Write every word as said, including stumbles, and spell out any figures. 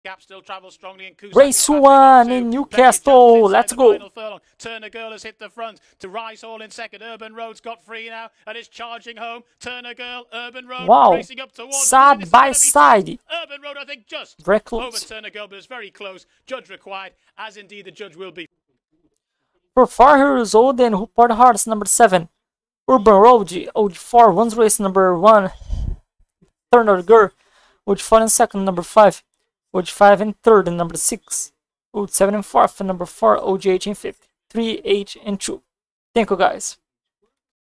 Gap still travels strongly in Cusack. Race one in Newcastle. Let's go. Turner Girl has hit the front to Rice Hall in second. Urban Road's got free now and is charging home. Turner Girl, Urban Road Wow. racing up towards side by side. Urban Road, I think, just very close over Turner Girl, but it's very close. Judge required, as indeed the judge will be. For four years old and who part hearts number seven. Urban Road, O G four, one's race number one. Turner Girl, O G four in second, number five. O G five in third and number six. O G seven in fourth and number four. O G eight in fifth. three, eight, and two. Thank you guys.